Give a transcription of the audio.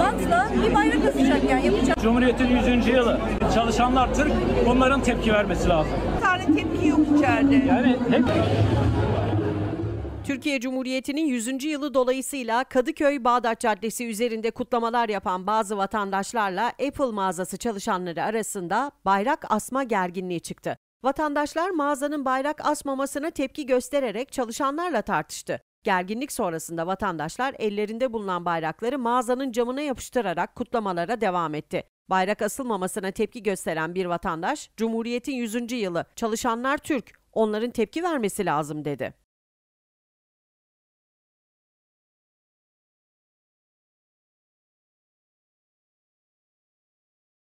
bantla bir bayrak asacak yani yapacak. Cumhuriyet'in 100. yılı. Çalışanlar Türk, onların tepki vermesi lazım. Bir tane tepki yok içeride. Yani hep... Türkiye Cumhuriyeti'nin 100. yılı dolayısıyla Kadıköy Bağdat Caddesi üzerinde kutlamalar yapan bazı vatandaşlarla Apple mağazası çalışanları arasında bayrak asma gerginliği çıktı. Vatandaşlar mağazanın bayrak asmamasına tepki göstererek çalışanlarla tartıştı. Gerginlik sonrasında vatandaşlar ellerinde bulunan bayrakları mağazanın camına yapıştırarak kutlamalara devam etti. Bayrak asılmamasına tepki gösteren bir vatandaş, "Cumhuriyet'in 100. yılı, çalışanlar Türk, onların tepki vermesi lazım" dedi.